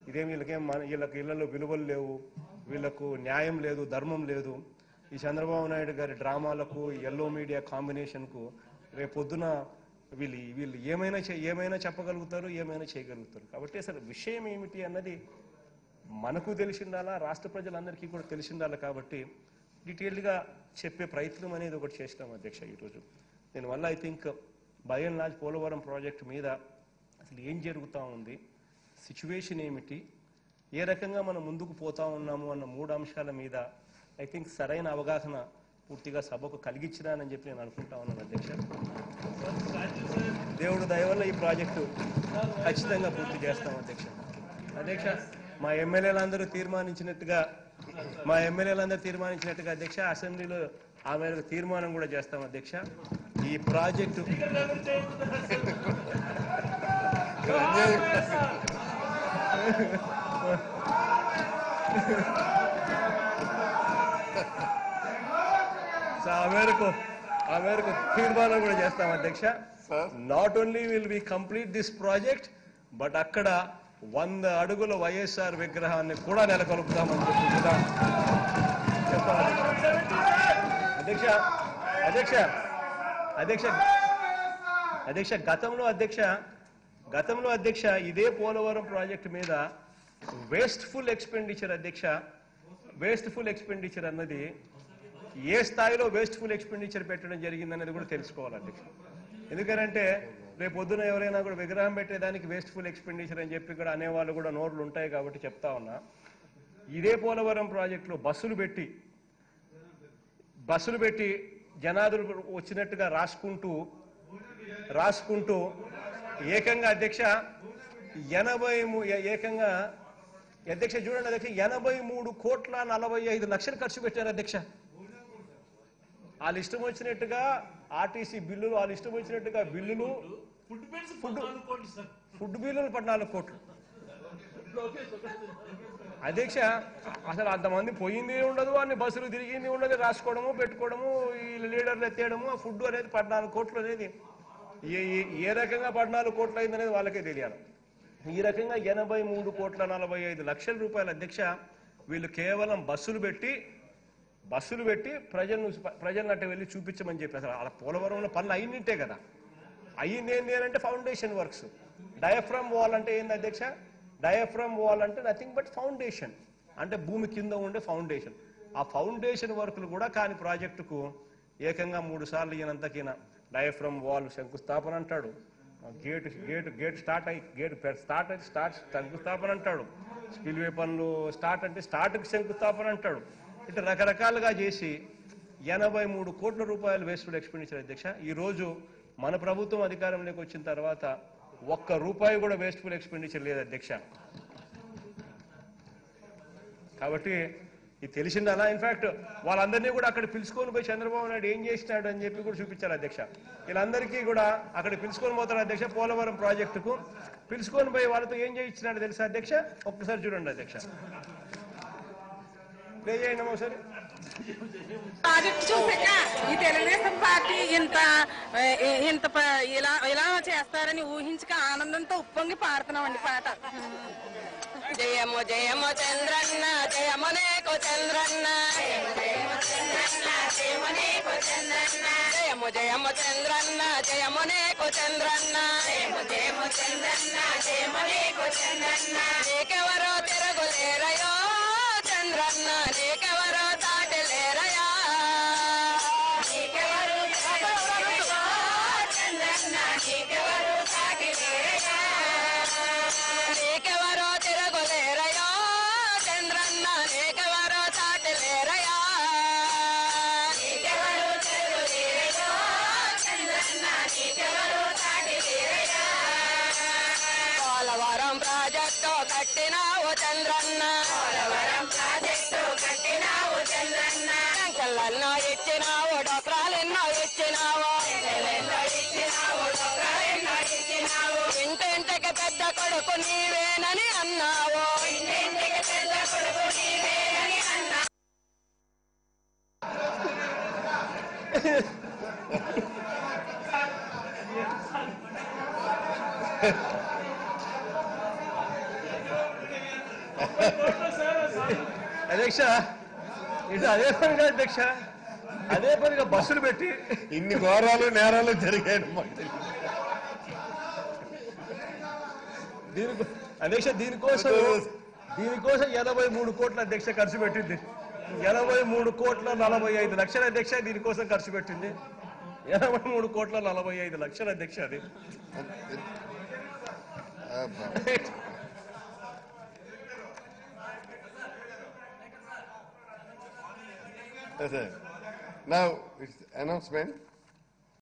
ఇదేం వీళ్ళకి ఇళ్లలో విలువలు లేవు, వీళ్ళకు న్యాయం లేదు, ధర్మం లేదు. ఈ చంద్రబాబు నాయుడు గారి డ్రామాలకు, ఎల్లో మీడియా కాంబినేషన్కు రేపొద్దున వీళ్ళు ఏమైనా చెప్పగలుగుతారు, ఏమైనా చేయగలుగుతారు. కాబట్టి అసలు విషయం ఏమిటి అన్నది మనకు తెలిసిండాలా, రాష్ట్ర ప్రజలందరికీ కూడా తెలిసిండాలా. కాబట్టి డీటెయిల్డ్గా చెప్పే ప్రయత్నం అనేది ఒకటి చేసినాం అధ్యక్ష ఈరోజు. దీనివల్ల I think by and large Polavaram project మీద అసలు ఏం జరుగుతూ ఉంది, సిచ్యువేషన్ ఏమిటి, ఏ రకంగా మనం ముందుకు పోతా ఉన్నాము అన్న 3 అంశాల మీద ఐ థింక్ సరైన అవగాహన పూర్తిగా సభకు కలిగించినానని చెప్పి నేను అనుకుంటా ఉన్నాను అధ్యక్ష. దేవుడు దయ వల్ల ఈ ప్రాజెక్టు ఖచ్చితంగా పూర్తి చేస్తాం అధ్యక్ష. అధ్యక్ష, మా ఎమ్మెల్యేలందరూ తీర్మానించినట్టుగా అధ్యక్ష అసెంబ్లీలో ఆ మేరకు తీర్మానం కూడా చేస్తాం అధ్యక్ష. ఈ ప్రాజెక్టు ఆ మేరకు తీర్మానం కూడా చేస్తాం అధ్యక్ష. Not only will we complete this project, but అక్కడ 100 అడుగుల వైఎస్ఆర్ విగ్రహాన్ని కూడా నెలకొల్పుతామని చెప్పి కూడా చెప్పాలి అధ్యక్ష. గతంలో అధ్యక్ష ఇదే పోలవరం ప్రాజెక్టు మీద వేస్ట్ఫుల్ ఎక్స్పెండిచర్ అన్నది ఏ స్థాయిలో వేస్ట్ఫుల్ ఎక్స్పెండిచర్ పెట్టడం జరిగిందనేది కూడా తెలుసుకోవాలి అధ్యక్ష. ఎందుకంటే రేపు పొద్దున ఎవరైనా కూడా విగ్రహం పెట్టేదానికి వేస్ట్ఫుల్ ఎక్స్పెండిచర్ అని చెప్పి కూడా అనేవాళ్ళు కూడా నోర్లు ఉంటాయి. కాబట్టి చెప్తా ఉన్నా, ఇదే పోలవరం ప్రాజెక్టులో బస్సులు పెట్టి జనాదులు వచ్చినట్టుగా రాసుకుంటూ ఏకంగా అధ్యక్ష చూడండి అధ్యక్ష 83,45,00,000 ఖర్చు పెట్టారు అధ్యక్ష. వాళ్ళు ఇష్టం వచ్చినట్టుగా ఆర్టీసీ బిల్లులు, వాళ్ళు ఇష్టం వచ్చినట్టుగా బిల్లులు, ఫుడ్ బిల్లులు 14 కోట్లు అధ్యక్ష. అసలు అంతమంది పోయింది ఉండదు, అన్ని బస్సులు తిరిగింది ఉండదు, రాసుకోవడము, పెట్టుకోవడము, ఈ లీడర్లు ఎత్తేయడము, ఆ ఫుడ్ అనేది 14 కోట్లు అనేది ఏ రకంగా 14 కోట్లు అయిందనేది వాళ్ళకే తెలియాలి. ఈ రకంగా 83,45,00,000 రూపాయలు అధ్యక్ష వీళ్ళు కేవలం బస్సులు పెట్టి ప్రజలను అట్ట వెళ్ళి చూపించమని చెప్పి. అసలు అలా పోలవరంలో పనులు అయ్యింటే కదా, అయ్యింది ఏంటి అని అంటే ఫౌండేషన్ వర్క్స్. డయాఫ్రమ్ వాల్ అంటే ఏంది అధ్యక్ష? డయాఫ్రమ్ వాల్ అంటే నథింగ్ బట్ ఫౌండేషన్, అంటే భూమి కింద ఉండే ఫౌండేషన్. ఆ ఫౌండేషన్ వర్కులు కూడా కాని ప్రాజెక్టుకు ఏకంగా 3 సార్లు ఈయనంతకీన డయాఫ్రమ్ వాల్ శంకుస్థాపన అంటాడు, గేట్ స్టార్ట్ శంకుస్థాపన అంటాడు, స్పిల్వే పనులు స్టార్ట్కి శంకుస్థాపన అంటాడు. ఇట్లా రకరకాలుగా చేసి 83 కోట్ల రూపాయలు వేస్టెడ్ ఎక్స్పెండిచర్ అధ్యక్ష. ఈరోజు మన ప్రభుత్వం అధికారంలోకి వచ్చిన తర్వాత ₹1 కూడా వేస్ట్ఫుల్ ఎక్స్పెండిచర్ లేదు అధ్యక్ష. కాబట్టి ఇది తెలిసిందలా. ఇన్ఫాక్ట్ వాళ్ళందరినీ కూడా అక్కడ పిలుచుకొని పోయి చంద్రబాబు నాయుడు ఏం చేసినాడు అని చెప్పి కూడా చూపించారు అధ్యక్ష. వీళ్ళందరికీ కూడా అక్కడ పిలుచుకొని పోతారు అధ్యక్ష. పోలవరం ప్రాజెక్టుకు పిలుచుకొని పోయి వాళ్ళతో ఏం చేయించినాడు తెలుసా అధ్యక్ష? ఒక్కసారి చూడండి అధ్యక్ష, ప్లే చేయండి ఒకసారి. ప్రాజెక్ట్ చూసాక ఈ తెలుగుదేశం పార్టీ ఇలా చేస్తారని ఊహించక ఆనందంతో ఉప్పొంగి పాడుతున్నామండి పాట. జయము జయము చంద్రన్న, జయము నీకు చంద్రన్న, జయము జయము చంద్రన్న, జయము నీకు చంద్రన్న, నీకెవరో తిరగులేరయో చంద్రన్న, నీకెవరో దాటలేరయా, నీకెవరు చంద్రన్న, నీకెవరు దాటలేరయా, నీకెవరో తిరగులేరయో చంద్రన్న, నీకెవరో దాటలేరయా, నీకెవరు తిరగులేరయో చంద్రన్న, నీకెవరు దాటలేరయా. పోలవరం ప్రాజెక్టు కట్టినావు చంద్రన్న, సంఖ్యలెన్నో ఇచ్చినావు, డోక్రాలెన్నో ఇచ్చినావు, ఇంటింటికి పెద్ద కొడుకు నీవేనని అన్నావు, అధ్యక్ష ఇటు అదే పనిగా అధ్యక్ష అదే పనిగా బస్సులు పెట్టి ఇన్ని ఘోరాలు నేరాలు జరిగాయి మాకు తెలియదు. అధ్యక్ష దీనికోసం 83 కోట్ల అధ్యక్ష ఖర్చు పెట్టింది. 83,45,00,000 అధ్యక్ష దీనికోసం ఖర్చు పెట్టింది. 83,45,00,000 అధ్యక్ష అది. Now it's announcement.